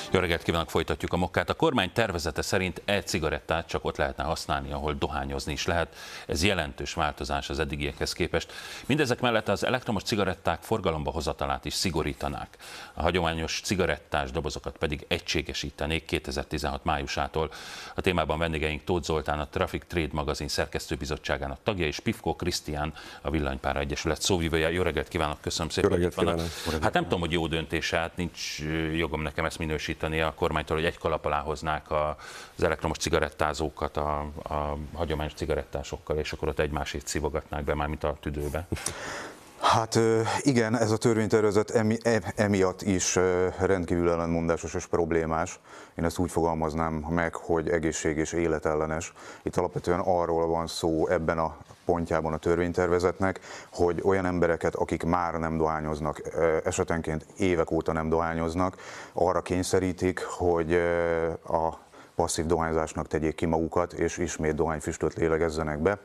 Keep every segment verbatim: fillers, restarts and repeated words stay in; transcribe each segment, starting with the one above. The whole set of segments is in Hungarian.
Jó reggelt kívánok, folytatjuk a mokkát. A kormány tervezete szerint e-cigarettát csak ott lehetne használni, ahol dohányozni is lehet. Ez jelentős változás az eddigiekhez képest. Mindezek mellett az elektromos cigaretták forgalomba hozatalát is szigorítanák. A hagyományos cigarettás dobozokat pedig egységesítenék kétezer-tizenhat májusától. A témában vendégeink Tóth Zoltán, a Traffic Trade magazin szerkesztőbizottságának tagja, és Pifko Krisztián, a Villanypára Egyesület szóvivője. Jó reggelt kívánok, köszönöm szépen. Jó reggelt kívánok. Hát nem tudom, hogy jó döntés, hát nincs jogom nekem ezt minősíteni a kormánytól, hogy egy kalap alá hoznák az elektromos cigarettázókat a, a hagyományos cigarettásokkal, és akkor ott egymásét szívogatnák be, mármint a tüdőbe. Hát igen, ez a törvénytervezet emi, emiatt is rendkívül ellentmondásos és problémás. Én ezt úgy fogalmaznám meg, hogy egészség és életellenes. Itt alapvetően arról van szó ebben a pontjában a törvénytervezetnek, hogy olyan embereket, akik már nem dohányoznak, esetenként évek óta nem dohányoznak, arra kényszerítik, hogy a passzív dohányzásnak tegyék ki magukat, és ismét dohányfüstöt lélegezzenek be.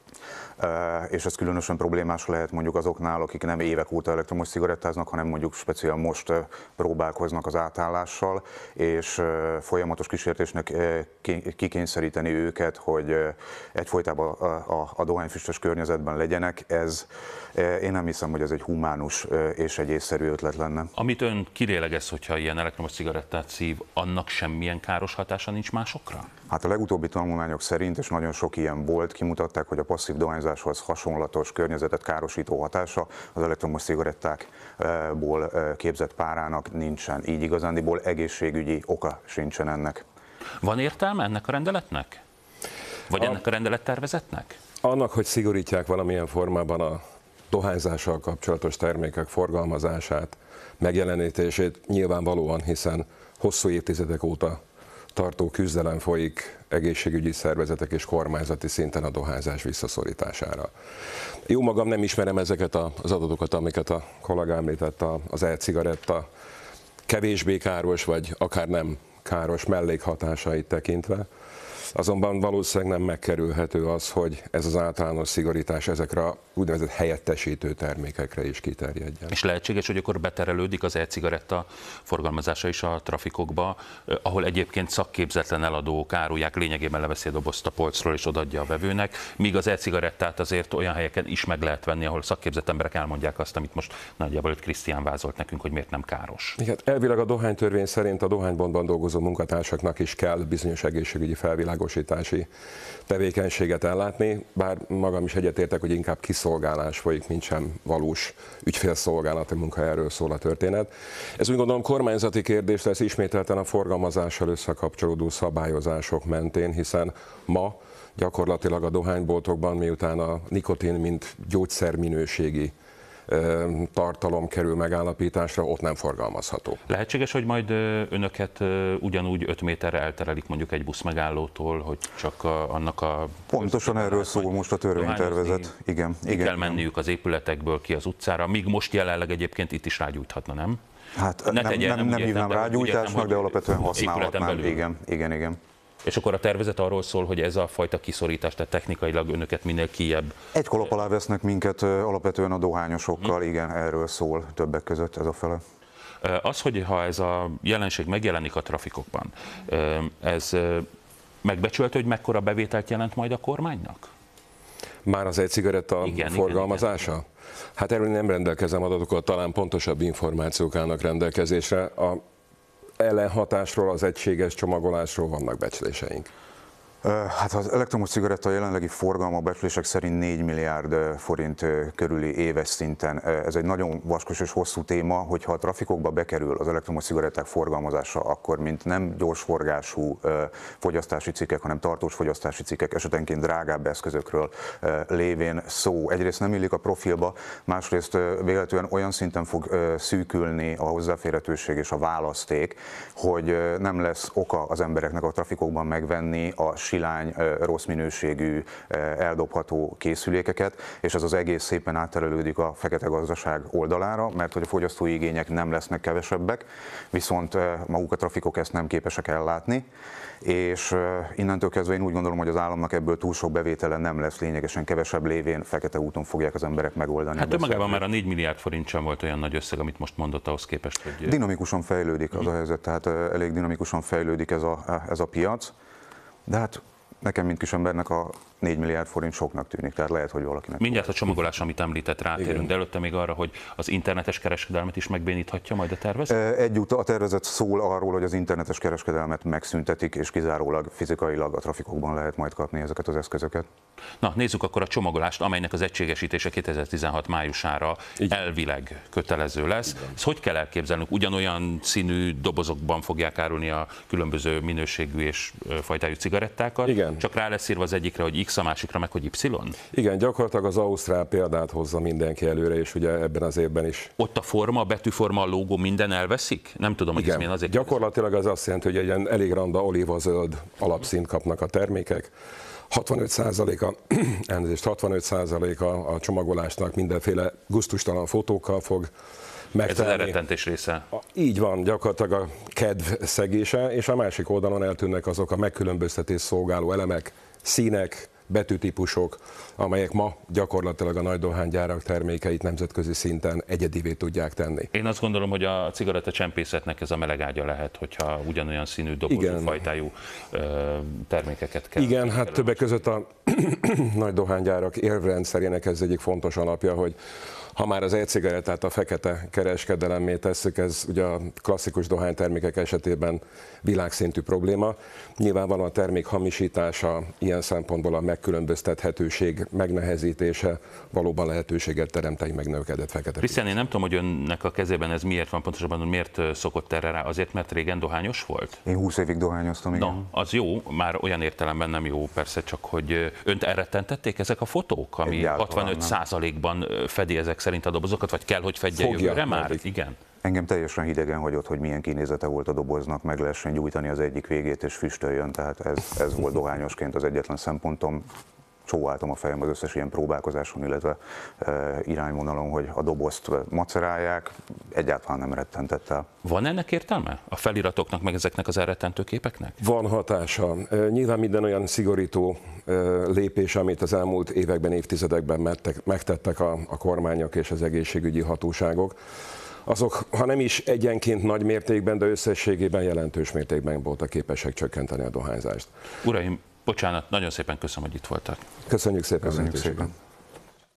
És ez különösen problémás lehet mondjuk azoknál, akik nem évek óta elektromos cigarettáznak, hanem mondjuk speciál most próbálkoznak az átállással, és folyamatos kísértésnek kikényszeríteni őket, hogy egyfolytában a, a, a dohányfüstös környezetben legyenek, ez én nem hiszem, hogy ez egy humánus és egy észszerű ötlet lenne. Amit ön kilélegez, hogyha ilyen elektromos cigarettát szív, annak semmilyen káros hatása nincs másokra? Hát a legutóbbi tanulmányok szerint, és nagyon sok ilyen volt, kimutatták, hogy a passzív dohányzáshoz hasonlatos környezetet károsító hatása az elektromos cigarettákból képzett párának nincsen. Így igazándiból egészségügyi oka sincsen ennek. Van értelme ennek a rendeletnek? Vagy a... ennek a rendelettervezetnek? Annak, hogy szigorítják valamilyen formában a dohányzással kapcsolatos termékek forgalmazását, megjelenítését nyilvánvalóan, hiszen hosszú évtizedek óta tartó küzdelem folyik egészségügyi szervezetek és kormányzati szinten a dohányzás visszaszorítására. Jó magam nem ismerem ezeket az adatokat, amiket a kollega említett, az e-cigaretta kevésbé káros, vagy akár nem káros mellékhatásait tekintve. Azonban valószínűleg nem megkerülhető az, hogy ez az általános szigorítás ezekre a úgynevezett helyettesítő termékekre is kiterjedjen. És lehetséges, hogy akkor beterelődik az e-cigaretta forgalmazása is a trafikokba, ahol egyébként szakképzetlen eladók árulják, lényegében leveszi a dobozt a polcról és odaadja a vevőnek, míg az e-cigarettát azért olyan helyeken is meg lehet venni, ahol szakképzett emberek elmondják azt, amit most nagyjából itt Krisztián vázolt nekünk, hogy miért nem káros. Igen, elvileg a dohánytörvény szerint a dohányboltban dolgozó munkatársaknak is kell bizonyos egészségügyi felvilágosítási tevékenységet ellátni, bár magam is egyetértek, hogy inkább kiszolgálás folyik, mint sem valós ügyfélszolgálati munka, erről szól a történet. Ez úgy gondolom kormányzati kérdés lesz ismételten a forgalmazással összekapcsolódó szabályozások mentén, hiszen ma gyakorlatilag a dohányboltokban, miután a nikotin mint gyógyszerminőségi tartalom kerül megállapításra, ott nem forgalmazható. Lehetséges, hogy majd önöket ugyanúgy öt méterre elterelik mondjuk egy buszmegállótól, hogy csak a, annak a... Pontosan erről szól most a törvénytervezet. Igen, igen. Kell menniük az épületekből ki az utcára, míg most jelenleg egyébként itt is rágyújthatna, nem? Hát ne nem, tegye, nem, nem, nem hívnám rágyújtásnak, de alapvetően használhatnám. Igen, igen, igen. És akkor a tervezet arról szól, hogy ez a fajta kiszorítás, tehát technikailag önöket minél kijebb... Egy kalap alá vesznek minket alapvetően a dohányosokkal, hmm. igen, erről szól többek között ez a fele. Az, hogy ha ez a jelenség megjelenik a trafikokban, ez megbecsülhető, hogy mekkora bevételt jelent majd a kormánynak? Már az e-cigaretta forgalmazása? Igen, igen. Hát erről nem rendelkezem adatokat, talán pontosabb információk állnak rendelkezésre. A ellenhatásról, az egységes csomagolásról vannak becsléseink. Hát az elektromos cigaretta jelenlegi forgalma becslések szerint négy milliárd forint körüli éves szinten. Ez egy nagyon vaskos és hosszú téma, hogyha a trafikokba bekerül az elektromos cigaretták forgalmazása, akkor mint nem gyorsforgású fogyasztási cikkek, hanem tartós fogyasztási cikkek, esetenként drágább eszközökről lévén szó. Egyrészt nem illik a profilba, másrészt véletlenül olyan szinten fog szűkülni a hozzáférhetőség és a választék, hogy nem lesz oka az embereknek a trafikokban megvenni a silány, rossz minőségű, eldobható készülékeket, és ez az egész szépen átterelődik a fekete gazdaság oldalára, mert hogy a fogyasztói igények nem lesznek kevesebbek, viszont maguk a trafikok ezt nem képesek ellátni, és innentől kezdve én úgy gondolom, hogy az államnak ebből túl sok bevétele nem lesz, lényegesen kevesebb lévén fekete úton fogják az emberek megoldani. Hát önmagában már a négy milliárd forint sem volt olyan nagy összeg, amit most mondott ahhoz képest, hogy... Dinamikusan fejlődik az a helyzet, tehát elég dinamikusan fejlődik ez a, ez a piac, de hát nekem, mint kisembernek a négy milliárd forint soknak tűnik, tehát lehet, hogy valakinek... Mindjárt a csomagolás, amit említett, rátérünk, igen. De előtte még arra, hogy az internetes kereskedelmet is megbéníthatja majd a tervezet? Egyúttal a tervezet szól arról, hogy az internetes kereskedelmet megszüntetik, és kizárólag fizikailag a trafikokban lehet majd kapni ezeket az eszközöket. Na, nézzük akkor a csomagolást, amelynek az egységesítése kétezer-tizenhat májusára igen. elvileg kötelező lesz. Igen. Ezt hogy kell elképzelnünk? Ugyanolyan színű dobozokban fogják árulni a különböző minőségű és fajtájú cigarettákat? Igen. Csak rá lesz írva az egyikre, hogy X, a másikra meg, hogy Y? Igen, gyakorlatilag az ausztrál példát hozza mindenki előre, és ugye ebben az évben is. Ott a forma, a betűforma, a logó minden elveszik? Nem tudom, hogy ez milyen azért. Gyakorlatilag az azt jelenti, hogy egy ilyen elég randa olívazöld alapszínt kapnak a termékek. hatvanöt százaléka, elnézést, hatvanöt százaléka a csomagolásnak mindenféle gusztustalan fotókkal fog megtenni. Ez az elrettentés része. Így van, gyakorlatilag a kedv szegése, és a másik oldalon eltűnnek azok a megkülönböztetés szolgáló elemek, színek, betűtípusok, amelyek ma gyakorlatilag a nagy dohánygyárak termékeit nemzetközi szinten egyedivé tudják tenni. Én azt gondolom, hogy a cigarettacsempészetnek ez a melegágya lehet, hogyha ugyanolyan színű, dobozú, fajtájú termékeket kell. Igen, hát többek között a nagy dohánygyárak érvrendszerének ez egyik fontos alapja, hogy ha már az e-cigarettát a fekete kereskedelemmé tesszük, ez ugye a klasszikus dohánytermékek esetében világszintű probléma. Nyilvánvalóan a termék hamisítása, ilyen szempontból a megkülönböztethetőség megnehezítése valóban lehetőséget teremt egy megnövekedett fekete. Krisztián, én nem tudom, hogy önnek a kezében ez miért van, pontosabban, hogy miért szokott erre rá? Azért, mert régen dohányos volt? Én húsz évig dohányoztam, igen. Na, az jó, már olyan értelemben nem jó, persze, csak hogy önt elrettentették ezek a fotók, ami hatvanöt százalékban fedi ezek szerint a dobozokat, vagy kell, hogy fedje Fogja, jövőre már? Meddig. Igen. Engem teljesen hidegen hagyott, hogy milyen kinézete volt a doboznak, meg lehessen gyújtani az egyik végét és füstöljön, tehát ez, ez volt dohányosként az egyetlen szempontom. Csóváltam a fejem az összes ilyen próbálkozáson, illetve e, irányvonalon, hogy a dobozt macerálják, egyáltalán nem rettentett el. Van ennek értelme? A feliratoknak, meg ezeknek az elrettentő képeknek? Van hatása. Nyilván minden olyan szigorító lépés, amit az elmúlt években, évtizedekben mettek, megtettek a, a kormányok és az egészségügyi hatóságok, azok, ha nem is egyenként nagy mértékben, de összességében jelentős mértékben voltak képesek csökkenteni a dohányzást. Uraim, bocsánat, nagyon szépen köszönöm, hogy itt voltak. Köszönjük szépen. Köszönjük szépen.